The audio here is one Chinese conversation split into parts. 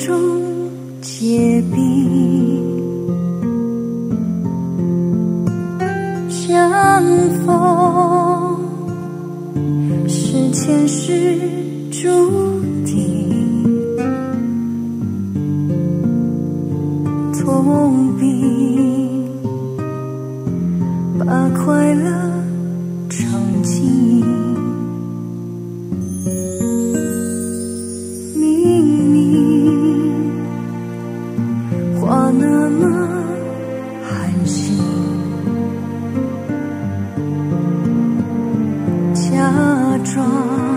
中结冰，相逢是前世注定，痛并把快乐尝尽。明明话那么寒心，假装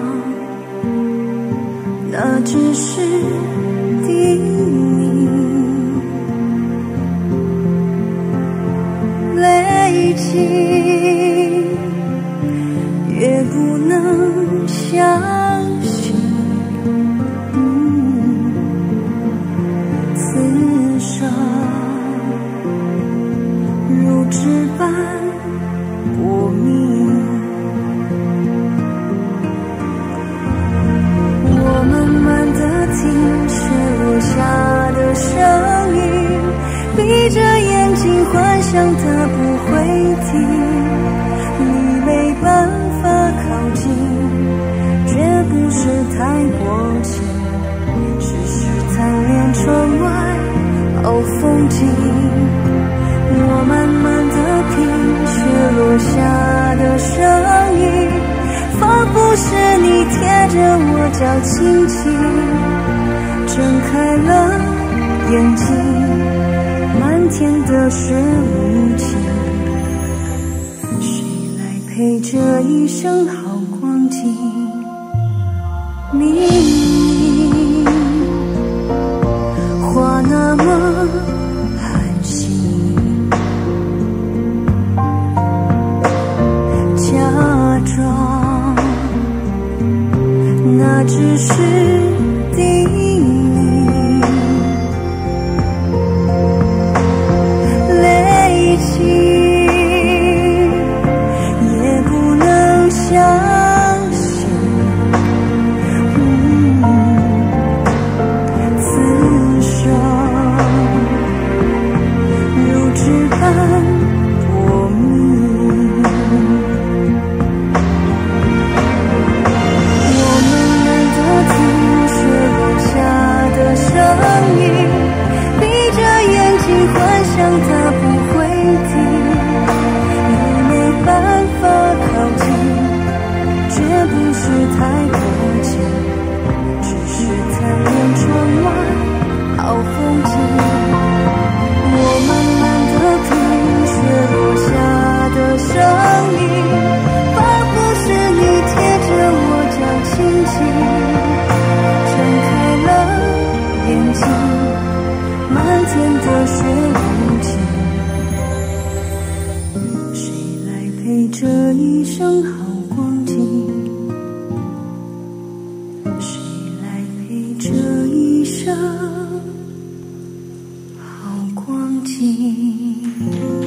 那只是叮咛，累积越不能相信，刺伤如纸般薄命。我慢慢地听雪落下的声音，闭着眼睛幻想它不会停，你没办法靠近，绝不是太过近，只是贪恋窗外好风景。我慢慢地听雪落下的声音，仿佛是你贴着我脚轻轻睁开了眼睛，漫天的雪无情，谁来陪这一生好光景？明明话那么寒心，假装那只是叮咛，累积也不能相信，刺伤如纸般薄命。幻想它不会停，你没办法靠近，绝不是太过近，只是贪恋窗外好风景。我慢慢地听雪落下的声音，仿佛是你贴着我脚轻轻睁开了眼睛，漫天的雪无情，谁来陪这一生好光景？谁来陪这一生好光景？